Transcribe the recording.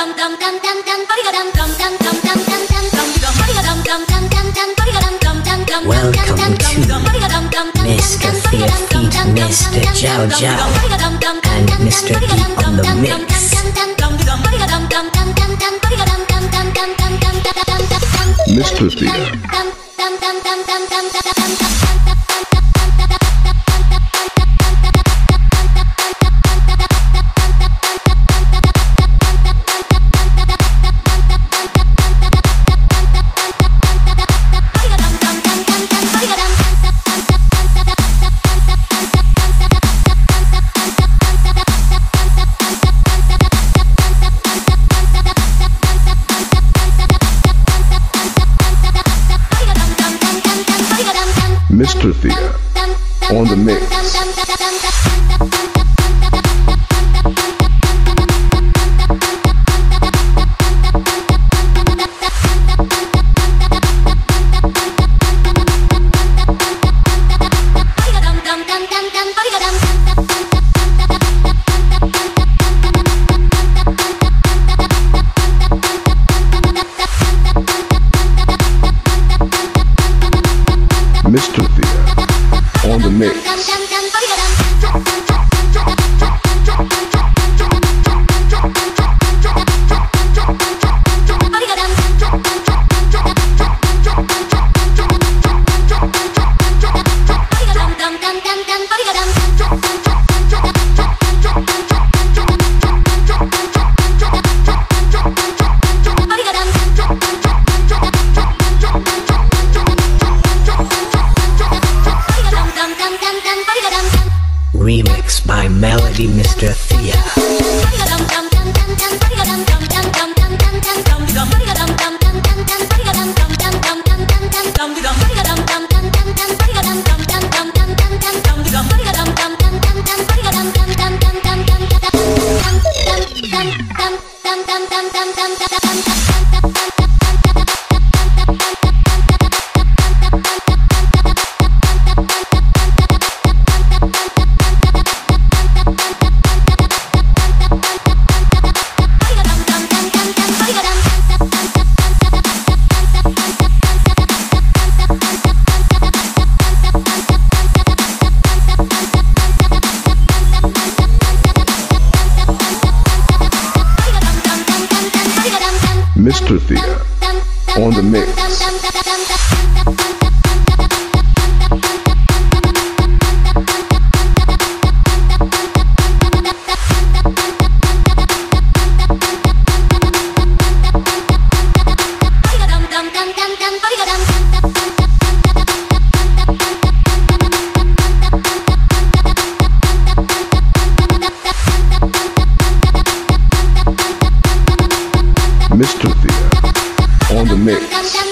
Welcome to Mr. Thea Feet, Mr. Jow Jow, and Mr. Deep on the mix. Mr. Thea. Mr. Thea on the mix. Mr. Thea on the mix. Remix by Melody, Mr. Thea. Mr. Thea on the mix. Mr. Thea on the mix.